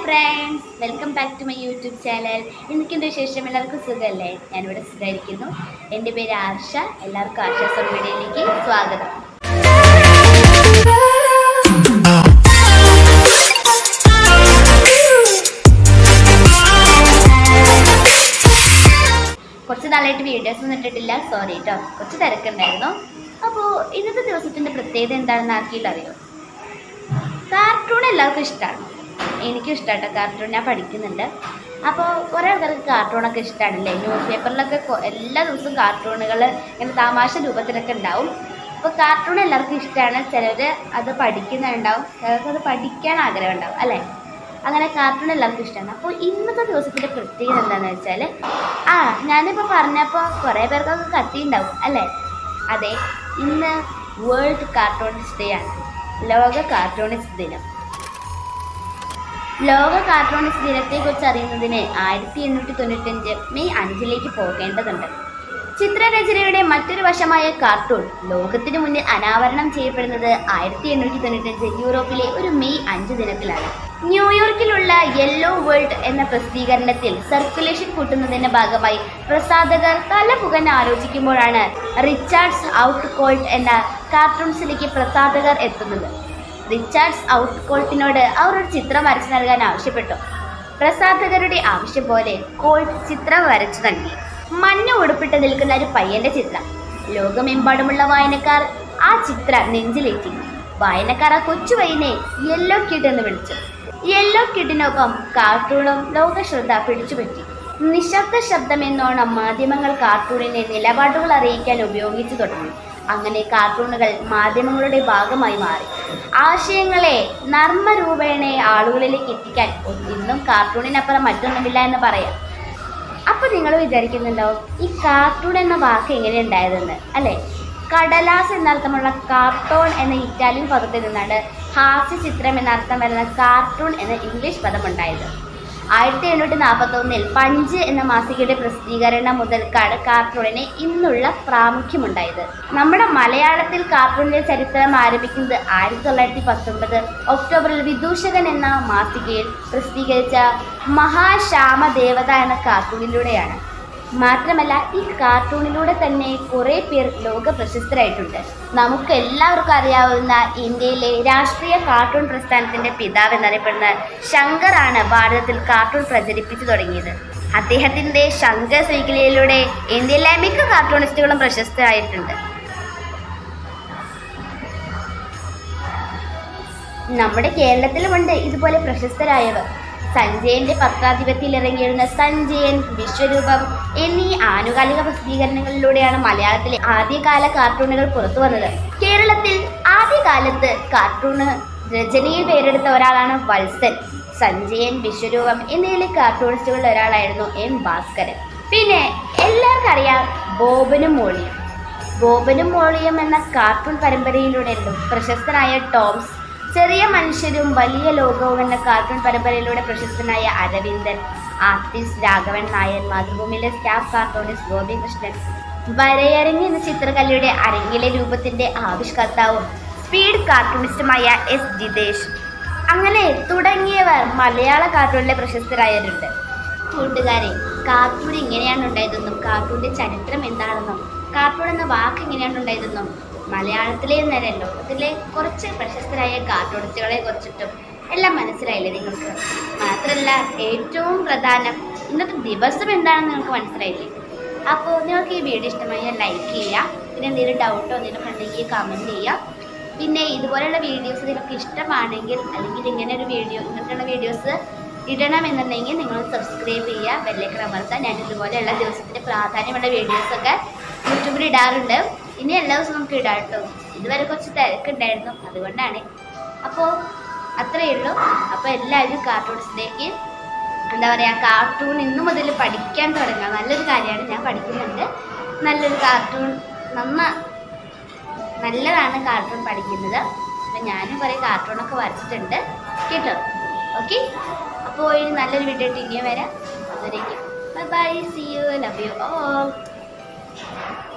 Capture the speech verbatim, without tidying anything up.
friends, welcome back to my YouTube channel. ഇന്നത്തെ വിശേഷം എല്ലാവർക്കും സുഖമല്ലേ? ഞാൻ ഇവിടെ സുഖമായിരിക്കുന്നു. എൻ്റെ പേര് ആർഷ. എല്ലാവർക്കും ആർഷ സോൺ വീഡിയോയിലേക്ക് സ്വാഗതം. കുറച്ച് നാളായിട്ട് വീഡിയോസ് ഒന്നും ഇട്ടിട്ടില്ല, സോറി കേട്ടോ, കുറച്ച് തിരക്കുണ്ടായിരുന്നു. അപ്പോൾ ഇന്നത്തെ ദിവസത്തിൻ്റെ പ്രത്യേകത എന്താണെന്ന് ആർക്കെങ്കിലും അറിയോ? കാർട്ടൂൺ എല്ലാവർക്കും ഇഷ്ടമാണ്. എനിക്കും ഇഷ്ടമാട്ടോ കാർട്ടൂൺ, ഞാൻ പഠിക്കുന്നുണ്ട്. അപ്പോൾ കുറേ ആൾക്കാർക്ക് കാർട്ടൂണൊക്കെ ഇഷ്ടമാണല്ലേ. ന്യൂസ് പേപ്പറിലൊക്കെ എല്ലാ ദിവസവും കാർട്ടൂണുകൾ ഇങ്ങനെ തമാശ രൂപത്തിലൊക്കെ ഉണ്ടാവും. അപ്പോൾ കാർട്ടൂൺ എല്ലാവർക്കും ഇഷ്ടമാണ്. ചിലർ അത് പഠിക്കുന്നുണ്ടാവും, ചിലർക്ക് അത് പഠിക്കാൻ ആഗ്രഹം ഉണ്ടാവും അല്ലേ. അങ്ങനെ കാർട്ടൂൺ എല്ലാവർക്കും ഇഷ്ടമാണ്. അപ്പോൾ ഇന്നത്തെ ദിവസത്തിൻ്റെ പ്രത്യേകത എന്താണെന്ന് വെച്ചാൽ, ആ ഞാനിപ്പോൾ പറഞ്ഞപ്പോൾ കുറേ പേർക്കൊക്കെ കത്തിയുണ്ടാവും അല്ലേ. അതെ, ഇന്ന് വേൾഡ് കാർട്ടൂണിസ്റ്റ് ഡേ ആണ്, ലോക കാർട്ടൂണിസ്റ്റ് ദിനം. ലോക കാർട്ടൂണിസ്റ്റ് ദിനത്തെക്കുറിച്ച് അറിയുന്നതിന് ആയിരത്തി എണ്ണൂറ്റി തൊണ്ണൂറ്റഞ്ച് മെയ് അഞ്ചിലേക്ക് പോകേണ്ടതുണ്ട്. ചിത്രരചനയുടെ മറ്റൊരു വശമായ കാർട്ടൂൺ ലോകത്തിന് മുന്നിൽ അനാവരണം ചെയ്യപ്പെടുന്നത് ആയിരത്തി എണ്ണൂറ്റി തൊണ്ണൂറ്റഞ്ച് യൂറോപ്പിലെ ഒരു മെയ് അഞ്ച് ദിനത്തിലാണ്. ന്യൂയോർക്കിലുള്ള യെല്ലോ വേൾഡ് എന്ന പ്രസിദ്ധീകരണത്തിൽ സർക്കുലേഷൻ കൂട്ടുന്നതിന്റെ ഭാഗമായി പ്രസാധകർ തലപുകൻ ആലോചിക്കുമ്പോഴാണ് റിച്ചാർഡ്സ് ഔട്ട്കോൾട്ട് എന്ന കാർട്ടൂൺസിലേക്ക് പ്രസാധകർ എത്തുന്നത്. റിച്ചാർഡ്സ് ഔട്ട്കോൾട്ടിനോട് അവർ ഒരു ചിത്രം വരച്ചു നൽകാൻ ആവശ്യപ്പെട്ടു. പ്രസാധകരുടെ ആവശ്യം പോലെ കോൾട്ട് ചിത്രം വരച്ചു നൽകി. മഞ്ഞ ഉടുപ്പിട്ട് നിൽക്കുന്ന ഒരു പയ്യന്റെ ചിത്രം. ലോകമെമ്പാടുമുള്ള വായനക്കാർ ആ ചിത്രം നെഞ്ചിലേറ്റി. വായനക്കാർ ആ കൊച്ചു പയ്യനെ യെല്ലോ കിഡ് എന്ന് വിളിച്ചു. യെല്ലോ കിഡിനൊപ്പം കാർട്ടൂണും ലോകശ്രദ്ധ പിടിച്ചുപറ്റി. നിശബ്ദ ശബ്ദം എന്നോണം മാധ്യമങ്ങൾ കാർട്ടൂണിനെ നിലപാടുകൾ അറിയിക്കാൻ ഉപയോഗിച്ചു തുടങ്ങി. അങ്ങനെ കാർട്ടൂണുകൾ മാധ്യമങ്ങളുടെ ഭാഗമായി മാറി. ആശയങ്ങളെ നർമ്മരൂപേണ ആളുകളിലേക്ക് എത്തിക്കാൻ ഇന്നും കാർട്ടൂണിനപ്പുറം മറ്റൊന്നുമില്ല എന്ന് പറയാം. അപ്പോൾ നിങ്ങൾ വിചാരിക്കുന്നുണ്ടാവും, ഈ കാർട്ടൂൺ എന്ന വാക്ക് എങ്ങനെ ഉണ്ടായതെന്ന് അല്ലേ. കടലാസ് എന്നർത്ഥമുള്ള കാർട്ടൂൺ എന്ന ഇറ്റാലിയൻ പദത്തിൽ നിന്നാണ് ഹാസ്യ ചിത്രം എന്നർത്ഥം വരുന്ന കാർട്ടൂൺ എന്ന ഇംഗ്ലീഷ് പദം ഉണ്ടായത്. ആയിരത്തി എണ്ണൂറ്റി നാൽപ്പത്തി ഒന്നിൽ പഞ്ച് എന്ന മാസികയുടെ പ്രസിദ്ധീകരണം മുതൽക്കാണ് കാർട്ടൂണിന് ഇന്നുള്ള പ്രാമുഖ്യമുണ്ടായത്. നമ്മുടെ മലയാളത്തിൽ കാർട്ടൂണിന്റെ ചരിത്രം ആരംഭിക്കുന്നത് ആയിരത്തി തൊള്ളായിരത്തി പത്തൊമ്പത് ഒക്ടോബറിൽ വിദൂഷകൻ എന്ന മാസികയിൽ പ്രസിദ്ധീകരിച്ച മഹാശ്യാമദേവത എന്ന കാർട്ടൂണിലൂടെയാണ്. മാത്രമല്ല, ഈ കാർട്ടൂണിലൂടെ തന്നെ കുറേ പേർ ലോക പ്രശസ്തരായിട്ടുണ്ട്. നമുക്ക് എല്ലാവർക്കും അറിയാവുന്ന ഇന്ത്യയിലെ രാഷ്ട്രീയ കാർട്ടൂൺ പ്രസ്ഥാനത്തിന്റെ പിതാവ് എന്നറിയപ്പെടുന്ന ശങ്കറാണ് ഭാരതത്തിൽ കാർട്ടൂൺ പ്രചരിപ്പിച്ചു തുടങ്ങിയത്. അദ്ദേഹത്തിന്റെ ശങ്കർ ശൃംഖലയിലൂടെ ഇന്ത്യയിലെ മിക്ക കാർട്ടൂണിസ്റ്റുകളും പ്രശസ്തരായിട്ടുണ്ട്. നമ്മുടെ കേരളത്തിലുമുണ്ട് ഇതുപോലെ പ്രശസ്തരായവർ. സഞ്ജയന്റെ പത്രാധിപത്യത്തിൽ ഇറങ്ങിയിരുന്ന സഞ്ജയൻ, വിശ്വരൂപം എന്നീ ആനുകാലിക പ്രസിദ്ധീകരണങ്ങളിലൂടെയാണ് മലയാളത്തിലെ ആദ്യകാല കാർട്ടൂണുകൾ പുറത്തു വന്നത്. കേരളത്തിൽ ആദ്യകാലത്ത് കാർട്ടൂണ് രചനയിൽ പേരെടുത്ത ഒരാളാണ് വത്സൻ. സഞ്ജയൻ, വിശ്വരൂപം എന്നിവയിലെ കാർട്ടൂണിസ്റ്റുകളിൽ ഒരാളായിരുന്നു എം ഭാസ്കരൻ. പിന്നെ എല്ലാവർക്കും അറിയാം ബോബനും മോളിയും. ബോബനും മോളിയും എന്ന കാർട്ടൂൺ പരമ്പരയിലൂടെയായിരുന്നു പ്രശസ്തനായ ടോംസ്, ചെറിയ മനുഷ്യരും വലിയ ലോകവും എന്ന കാർട്ടൂൺ പരമ്പരയിലൂടെ പ്രശസ്തനായ അരവിന്ദൻ, ആർട്ടിസ്റ്റ് രാഘവൻ നായർ, മാതൃഭൂമിയിലെ സ്റ്റാഫ് കാർട്ടൂണിസ്റ്റ് ഗോപികൃഷ്ണൻ, വരയരങ്ങ് എന്ന ചിത്രകലയുടെ അരങ്ങിലെ രൂപത്തിന്റെ ആവിഷ്കർത്താവും സ്പീഡ് കാർട്ടൂണിസ്റ്റുമായ എസ് ജിതേഷ്, അങ്ങനെ തുടങ്ങിയവർ മലയാള കാർട്ടൂണിലെ പ്രശസ്തരായവരുണ്ട്. കൂട്ടുകാരെ, കാർട്ടൂൺ എങ്ങനെയാണ് ഉണ്ടായതെന്നും കാർട്ടൂണിന്റെ ചരിത്രം എന്താണെന്നും കാർട്ടൂൺ എന്ന വാക്ക് എങ്ങനെയാണ് ഉണ്ടായതെന്നും മലയാളത്തിലെ നേരെ ലോകത്തിലെ കുറച്ച് പ്രശസ്തരായ കാർട്ടൂണിസ്റ്റുകളെ കുറിച്ചിട്ടും എല്ലാം മനസ്സിലായില്ലേ നിങ്ങൾക്ക്? മാത്രമല്ല, ഏറ്റവും പ്രധാനം ഇന്നത്തെ ദിവസം എന്താണെന്ന് നിങ്ങൾക്ക് മനസ്സിലായില്ലേ? അപ്പോൾ നിങ്ങൾക്ക് ഈ വീഡിയോ ഇഷ്ടമായി ലൈക്ക് ചെയ്യുക. പിന്നെ എന്തെങ്കിലും ഡൗട്ടോ എന്തെങ്കിലും ഉണ്ടെങ്കിൽ കമൻറ്റ് ചെയ്യുക. പിന്നെ ഇതുപോലെയുള്ള വീഡിയോസ് നിങ്ങൾക്ക് ഇഷ്ടമാണെങ്കിൽ, അല്ലെങ്കിൽ ഇങ്ങനെ ഒരു വീഡിയോ ഇങ്ങനത്തെയുള്ള വീഡിയോസ് ഇടണമെന്നുണ്ടെങ്കിൽ നിങ്ങൾ സബ്സ്ക്രൈബ് ചെയ്യുക, ബെല്ലൈക്കൺ അമർത്തുക. ഞാൻ ഇതുപോലെയുള്ള ദിവസത്തിൻ്റെ പ്രാധാന്യമുള്ള വീഡിയോസൊക്കെ യൂട്യൂബിൽ ഇടാറുണ്ട്. ഇനി എല്ലാ ദിവസവും നമുക്ക് ഇടാം കേട്ടോ. ഇതുവരെ കുറച്ച് തിരക്കുണ്ടായിരുന്നു, അതുകൊണ്ടാണ്. അപ്പോൾ അത്രയേ ഉള്ളൂ. അപ്പോൾ എല്ലാവരും കാർട്ടൂൺസിലേക്ക് എന്താ പറയുക, കാർട്ടൂൺ ഇന്നു മുതൽ പഠിക്കാൻ തുടങ്ങുക. നല്ലൊരു കാര്യമാണ്. ഞാൻ പഠിക്കുന്നുണ്ട്. നല്ലൊരു കാർട്ടൂൺ നന്ന നല്ലതാണ് കാർട്ടൂൺ പഠിക്കുന്നത്. അപ്പം ഞാനും കുറേ കാർട്ടൂണൊക്കെ വരച്ചിട്ടുണ്ട് കേട്ടോ. ഓക്കെ, അപ്പോൾ ഇനി നല്ലൊരു വീഡിയോ ആയിട്ട് ഇനിയും വരാം. അതുവരേക്കും bye bye, see you, love you all.